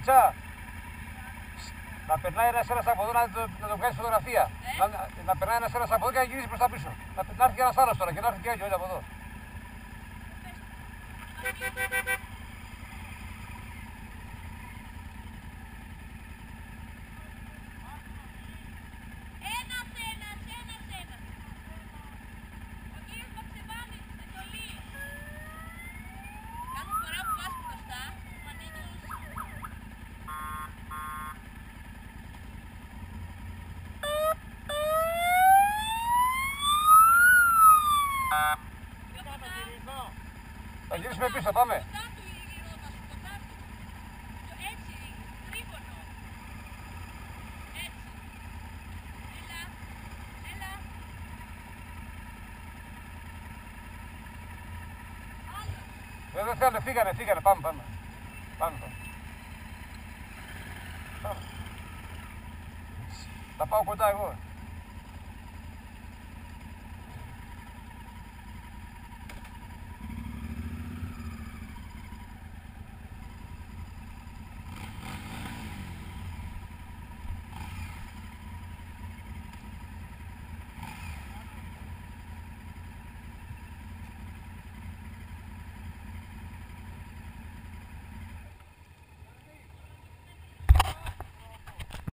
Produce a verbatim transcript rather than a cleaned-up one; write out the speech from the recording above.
Μιτσά. Να περνάει ένας ένας από εδώ να το, να το βγάλει φωτογραφία. Ε? Να, να περνάει ένας ένας από εδώ και να γυρίσει προς τα πίσω. Να, να έρθει και ένας άλλος τώρα και να έρθει και έτσι όλοι από εδώ. Ένας, ένας, ένας, ένας. Ο κύριος Μαξεβάνης, εντολή. Κάθε φορά που πας μπροστά, μου ανοίγεις. Θα γυρίσουμε πίσω, πάμε. Κοντά του η ρότα σου, κοντά του. Έτσι, τρίγωνο. Έτσι. Έλα, έλα. Άλλο. Δεν, δεν θέλουν, φύγανε, φύγανε, πάμε, πάμε. Πάμε, πάμε. Πάμε. Θα πάω κοντά εγώ.